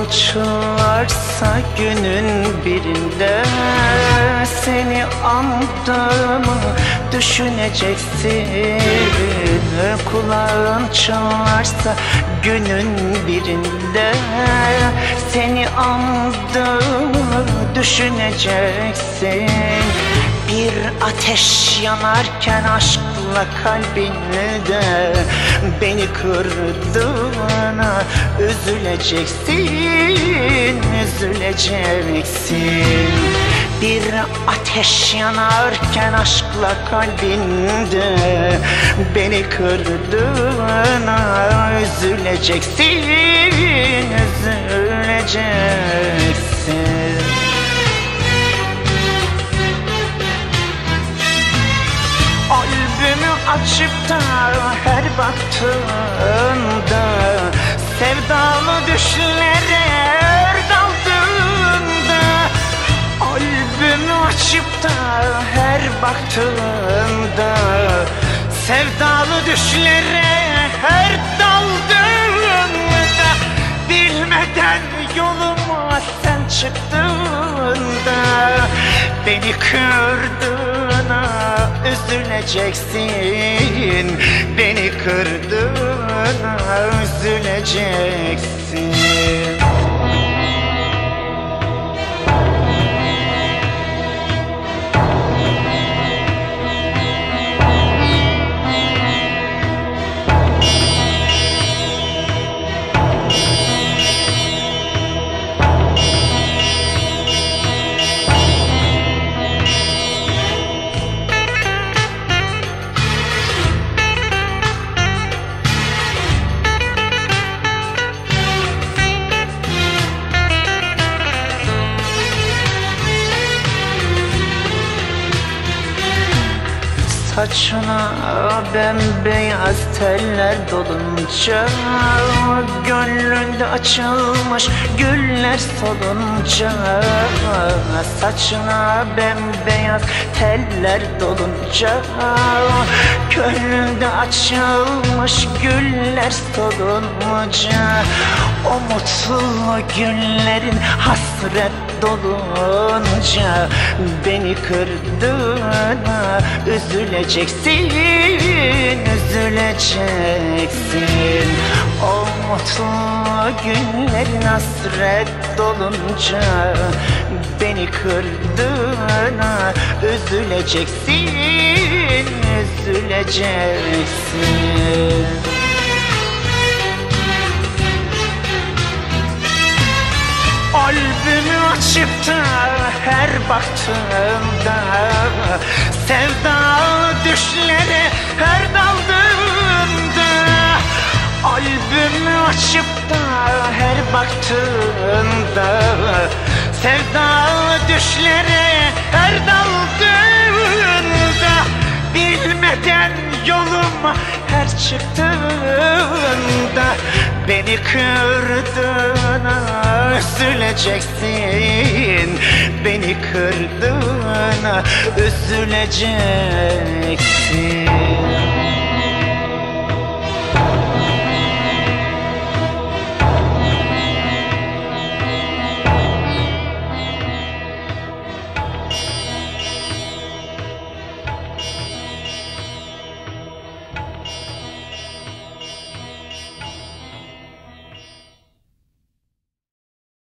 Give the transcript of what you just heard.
çınlarsa günün birinde seni andığımı düşüneceksin. Kulağın çınlarsa günün birinde seni andığımı düşüneceksin. Bir ateş yanarken aşkla kalbinde beni kırdığına üzüleceksin, üzüleceksin. Bir ateş yanarken aşkla kalbinde beni kırdığına üzüleceksin, üzüleceksin. Albümü açıp da her baktığında sevdalı düşlere daldığında, albümü açıp da her baktığında sevdalı düşlere her daldığında, bilmeden yoluma sen çıktığında beni kırdığına üzüleceksin, beni kırdığına üzüleceksin. Saçına bembeyaz teller dolunca, gönlünde açılmış güller solunca. Saçına bembeyaz teller dolunca, gönlünde açılmış güller solunca. O mutlu günlerin hasret dolunca beni kırdığına üzüleceksin, üzüleceksin. O mutlu günlerin hasret dolunca beni kırdığına üzüleceksin, üzüleceksin. Albümü açıp da her baktığımda sevdalı düşlere her daldığımda, albümü açıp da her baktığımda sevdalı düşlere her daldığımda, bilmeden yoluma her çıktığında beni kırdığına üzüleceksin, beni kırdığına üzüleceksin.